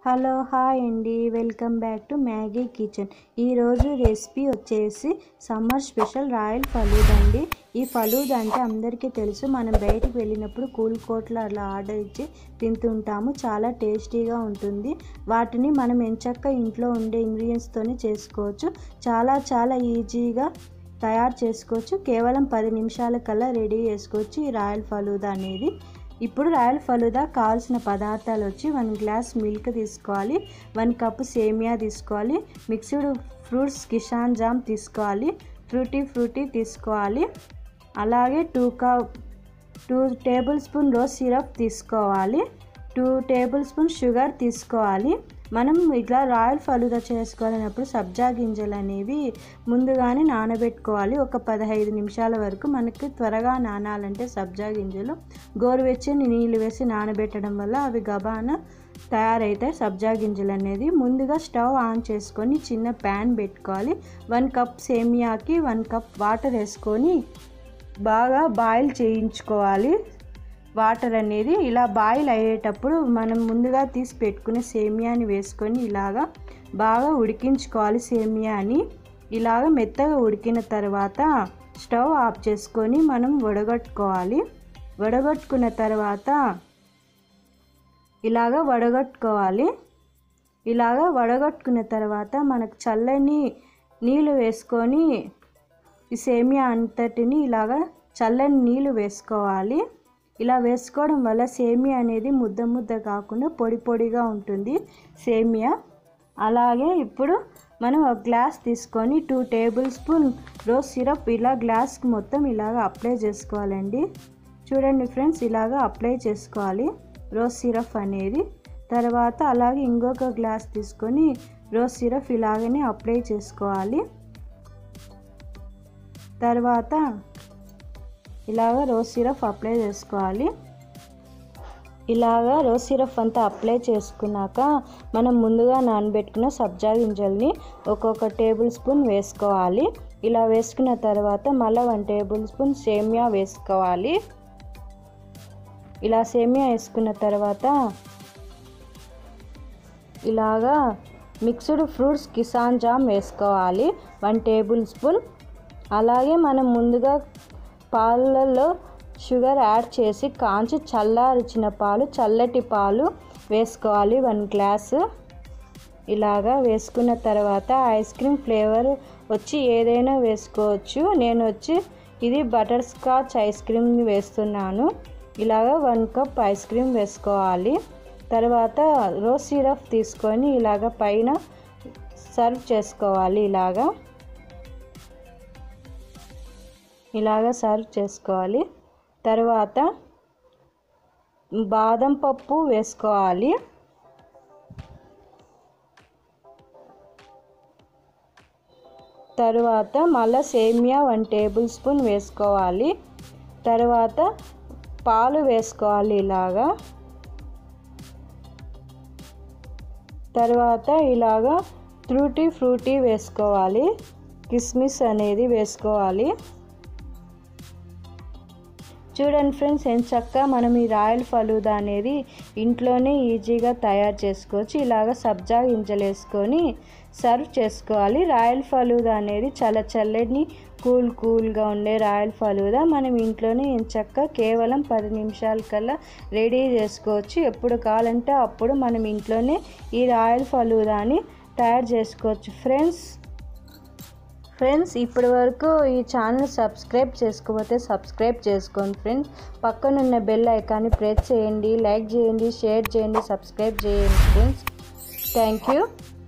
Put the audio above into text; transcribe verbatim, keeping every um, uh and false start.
Hello hi అండి, welcome back to Maggi kitchen. ఈరోజు recipe వచ్చేసి సమ్మర్ స్పెషల్ రాయల్ ఫలూదా అండి. ఈ ఫలూదా అంటే అందరికీ తెలుసు. మనం బయటికి వెళ్ళినప్పుడు కూల్ కోట్లో అలా ఆర్డర్ ఇచ్చి తింటుంటాము. చాలా టేస్టీగా ఉంటుంది. వాటిని మనం ఎంచక్కా ఇంట్లో ఉండే ఇంగ్రీడియంట్స్తోనే చేసుకోవచ్చు. చాలా చాలా ఈజీగా తయారు చేసుకోవచ్చు. కేవలం పది నిమిషాల కల్లా రెడీ చేసుకోవచ్చు ఈ రాయల్ ఫలూదా అనేది. ఇప్పుడు రాయల్ ఫలూదా కావాల్సిన పదార్థాలు వచ్చి వన్ గ్లాస్ మిల్క్ తీసుకోవాలి, వన్ కప్ సేమియా తీసుకోవాలి, మిక్స్డ్ ఫ్రూట్స్ కిసాన్ జామ్ తీసుకోవాలి, ఫ్రూటీ ఫ్రూటీ తీసుకోవాలి, అలాగే two cup two table spoon rose syrup తీసుకోవాలి, టూ టేబుల్ స్పూన్ షుగర్ తీసుకోవాలి. మనం ఇట్లా రాయల్ ఫలూదా చేసుకోవాలన్నప్పుడు సబ్జా గింజలు అనేవి ముందుగానే నానబెట్టుకోవాలి. ఒక పదహైదు నిమిషాల వరకు మనకి త్వరగా నానాలంటే సబ్జా గింజలు గోరువెచ్చని నీళ్ళు వేసి నానబెట్టడం వల్ల అవి గబాన తయారైతాయి. సబ్జా గింజలు అనేది ముందుగా స్టవ్ ఆన్ చేసుకొని చిన్న ప్యాన్ పెట్టుకోవాలి. వన్ కప్ సేమియాకి వన్ కప్ వాటర్ వేసుకొని బాగా బాయిల్ చేయించుకోవాలి. వాటర్ అనేది ఇలా బాయిల్ అయ్యేటప్పుడు మనం ముందుగా తీసి పెట్టుకునే సేమియాని వేసుకొని ఇలాగా బాగా ఉడికించుకోవాలి. సేమియాని ఇలాగ మెత్తగా ఉడికిన తర్వాత స్టవ్ ఆఫ్ చేసుకొని మనం వడగట్టుకోవాలి. వడగట్టుకున్న తర్వాత ఇలాగ వడగట్టుకోవాలి. ఇలాగ వడగట్టుకున్న తర్వాత మనకు చల్లని నీళ్ళు వేసుకొని ఈ సేమియా అంతటిని ఇలాగ చల్లని నీళ్ళు వేసుకోవాలి. ఇలా వేసుకోవడం వల్ల సేమియా అనేది ముద్ద ముద్ద కాకుండా పొడి పొడిగా ఉంటుంది సేమియా. అలాగే ఇప్పుడు మనం ఒక గ్లాస్ తీసుకొని two table spoon rose syrup ఇలా గ్లాస్కి మొత్తం ఇలాగ అప్లై చేసుకోవాలండి. చూడండి ఫ్రెండ్స్, ఇలాగ అప్లై చేసుకోవాలి రోజ్ సిరప్ అనేది. తర్వాత అలాగే ఇంకొక గ్లాస్ తీసుకొని రోజ్ సిరప్ ఇలాగనే అప్లై చేసుకోవాలి. తర్వాత ఇలాగ రోజ్ సిరప్ అప్లై చేసుకోవాలి. ఇలాగ రోజ్ సిరప్ అంతా అప్లై చేసుకున్నాక మనం ముందుగా నానబెట్టుకున్న సబ్జా గింజల్ని ఒక్కొక్క టేబుల్ స్పూన్ వేసుకోవాలి. ఇలా వేసుకున్న తర్వాత మళ్ళీ వన్ టేబుల్ స్పూన్ సేమియా వేసుకోవాలి. ఇలా సేమియా వేసుకున్న తర్వాత ఇలాగా మిక్స్డ్ ఫ్రూట్స్ కిసాన్ జామ్ వేసుకోవాలి వన్ టేబుల్ స్పూన్. అలాగే మనం ముందుగా పాలలో షుగర్ యాడ్ చేసి కాంచి చల్లారిచిన పాలు చల్లటి పాలు వేసుకోవాలి వన్ గ్లాసు. ఇలాగా వేసుకున్న తర్వాత ఐస్ క్రీమ్ ఫ్లేవర్ వచ్చి ఏదైనా వేసుకోవచ్చు. నేను వచ్చి ఇది బటర్ స్కాచ్ ఐస్ క్రీమ్ వేస్తున్నాను. ఇలాగా వన్ కప్ ఐస్ క్రీమ్ వేసుకోవాలి. తర్వాత రోజ్ సిరప్ తీసుకొని ఇలాగ పైన సర్వ్ చేసుకోవాలి. ఇలాగా ఇలాగ సర్వ్ చేసుకోవాలి. తర్వాత బాదం పప్పు వేసుకోవాలి. తర్వాత మళ్ళీ సేమియా వన్ టేబుల్ స్పూన్ వేసుకోవాలి. తర్వాత పాలు వేసుకోవాలి ఇలాగా. తర్వాత ఇలాగా ట్రూటీ ఫ్రూటీ వేసుకోవాలి. కిస్మిస్ అనేది వేసుకోవాలి. చూడండి ఫ్రెండ్స్, ఎంచక్కా మనం ఈ రాయల్ ఫలూదా అనేది ఇంట్లోనే ఈజీగా తయారు చేసుకోవచ్చు. ఇలాగ సబ్జా గింజలు వేసుకొని సర్వ్ చేసుకోవాలి. రాయల్ ఫలూదా అనేది చాలా చల్లని కూల్ కూల్గా ఉండే రాయల్ ఫలూదా మనం ఇంట్లోనే ఎంచక్కా కేవలం పది నిమిషాల కల్లా రెడీ చేసుకోవచ్చు. ఎప్పుడు కావాలంటే అప్పుడు మనం ఇంట్లోనే ఈ రాయల్ ఫలూదాని తయారు చేసుకోవచ్చు. ఫ్రెండ్స్ ఫ్రెండ్స్ ఇప్పటి వరకు ఈ ఛానల్ సబ్స్క్రైబ్ చేసుకోకపోతే సబ్స్క్రైబ్ చేసుకోండి ఫ్రెండ్స్. పక్కనున్న బెల్ ఐకాన్ని ప్రెస్ చేయండి, లైక్ చేయండి, షేర్ చేయండి, సబ్స్క్రైబ్ చేయండి ఫ్రెండ్స్. Thank you.